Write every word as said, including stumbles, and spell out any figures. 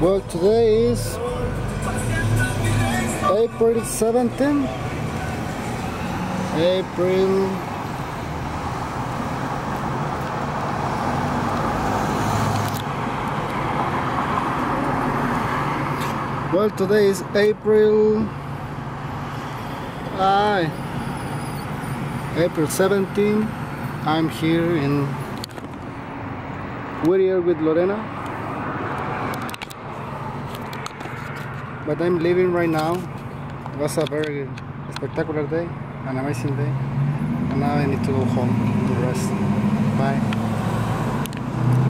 Well, today is April seventeenth. April Well, today is April uh, April seventeenth. I'm here in Whittier with Lorena, but I'm leaving right now. It was a very spectacular day, an amazing day, and now I need to go home to rest. Bye.